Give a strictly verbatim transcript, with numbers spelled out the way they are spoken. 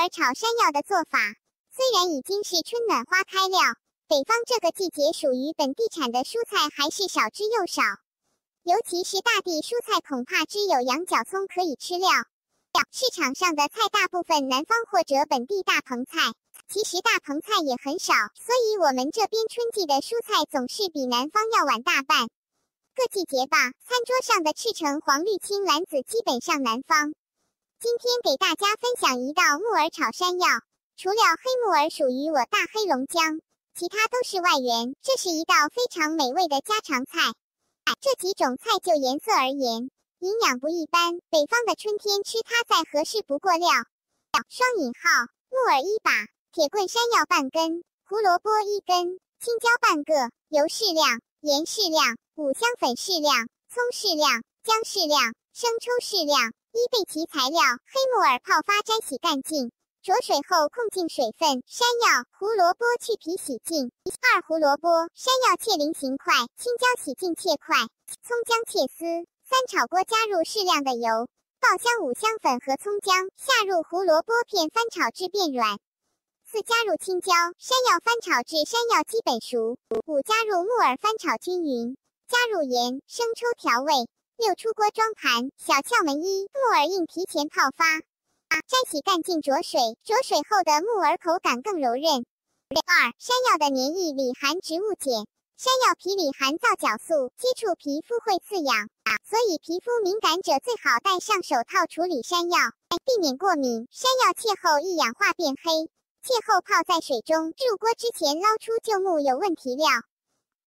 耳炒山药的做法。虽然已经是春暖花开了，北方这个季节属于本地产的蔬菜还是少之又少。尤其是大地蔬菜，恐怕只有羊角葱可以吃了。市场上的菜大部分南方或者本地大棚菜，其实大棚菜也很少，所以我们这边春季的蔬菜总是比南方要晚大半。各季节吧，餐桌上的赤橙黄绿青蓝紫基本上南方。今天给大家分享一道木耳炒山药，除了黑木耳属于我大黑龙江，其他都是外援，这是一道非常美味的家常菜。这几种菜就颜色而言，营养不一般，北方的春天吃它再合适不过了。双引号，木耳一把，铁棍山药半根，胡萝卜一根，青椒半个，油适量，盐适量，五香粉适量，葱适量，姜适量，生抽适量。一备齐材料：黑木耳泡发摘洗干净，焯水后控净水分；山药、胡萝卜去皮洗净。二、胡萝卜、山药切菱形块，青椒洗净切块，葱姜切丝。三、炒锅加入适量的油，爆香五香粉和葱姜，下入胡萝卜片翻炒至变软。四、加入青椒、山药翻炒至山药基本熟。五、加入木耳翻炒均匀，加入盐、生抽调味。六、出锅装盘。小窍门一：木耳应提前泡发。摘洗干净焯水，焯水后的木耳口感更柔韧。二、山药的黏液里含植物碱，山药皮里含皂角素，接触皮肤会刺痒，所以皮肤敏感者最好戴上手套处理山药，避免过敏。山药切后易氧化变黑，切后泡在水中，入锅之前捞出旧木有问题料，